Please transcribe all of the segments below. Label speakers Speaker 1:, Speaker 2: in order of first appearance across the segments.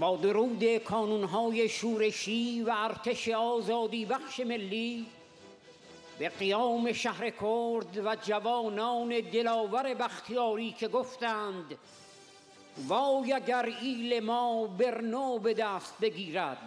Speaker 1: با درود کانونهای شورشی و ارتش آزادی بخش ملی به قیام شهر کرد و جوانان دلاور بختیاری که گفتند وای اگر ایل ما برنو به دست بگیرد.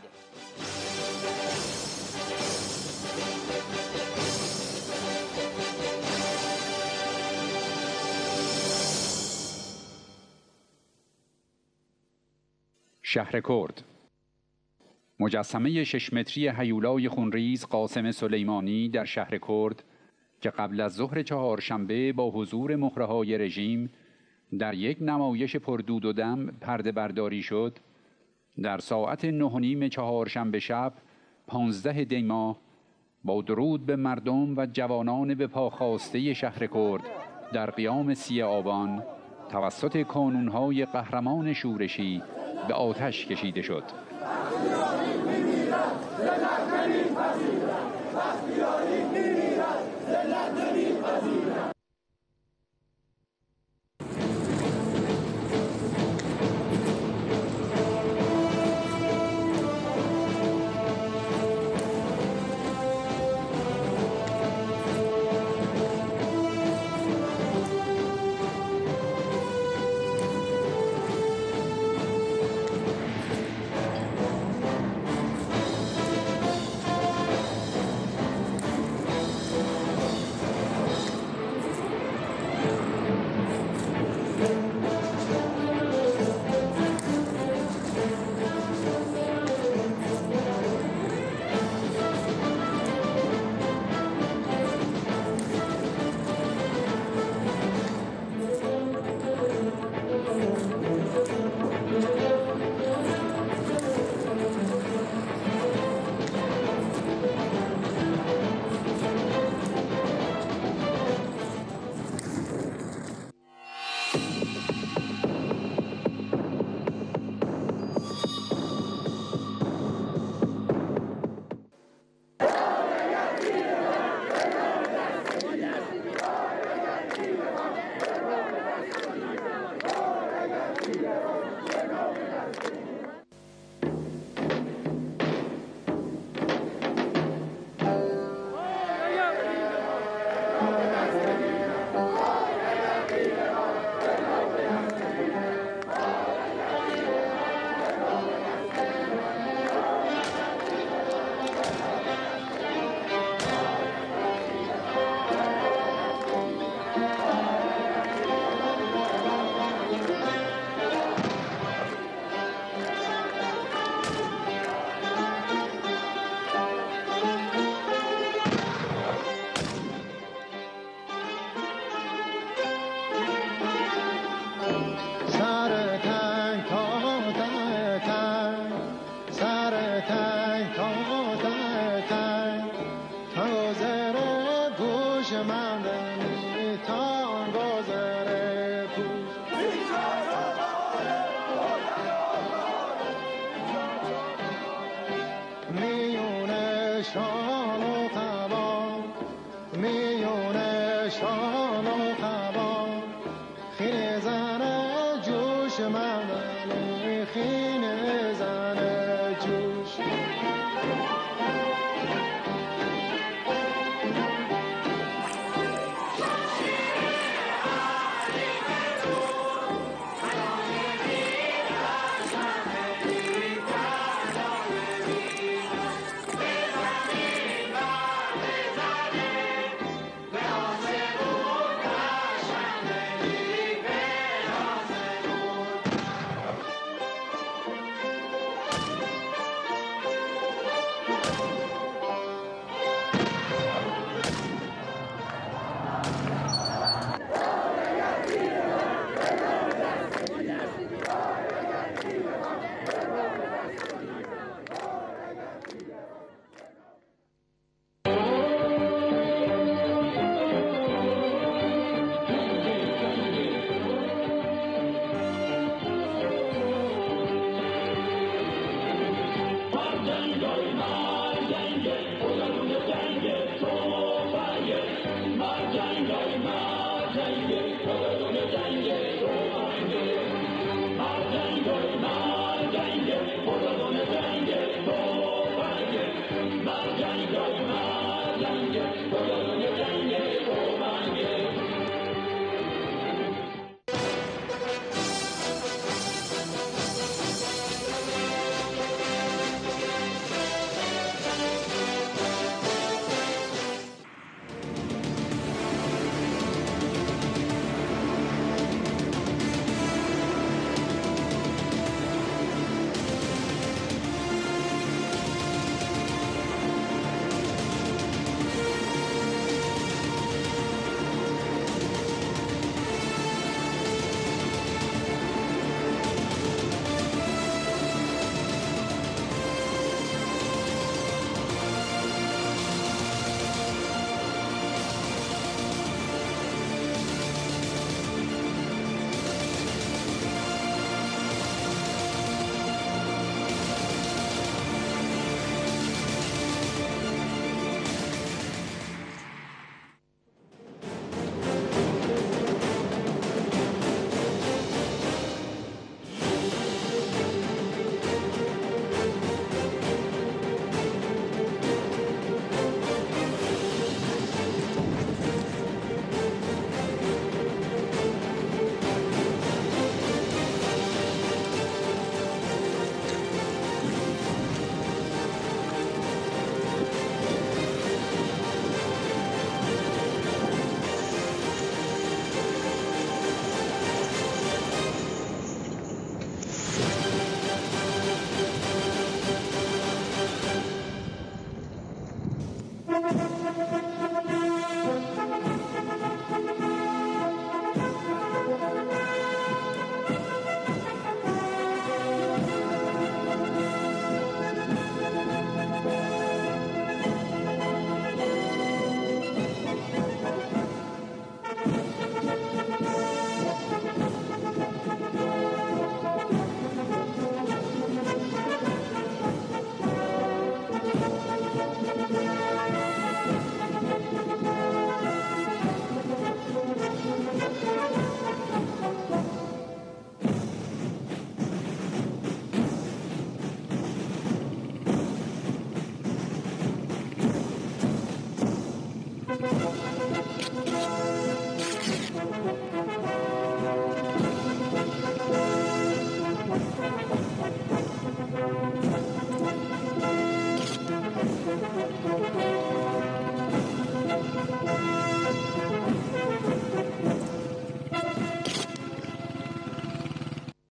Speaker 2: شهر کرد. مجسمه 6 متری هیولای خونریز قاسم سلیمانی در شهر کرد که قبل از ظهر چهارشنبه با حضور مهره‌های رژیم در یک نمایش پردود و دم پرده برداری شد، در ساعت 9:30 چهارشنبه شب 15 دی ماه با درود به مردم و جوانان به پا خاسته شهر کرد در قیام 30 آبان توسط کانونهای قهرمان شورشی به آتش کشیده شد.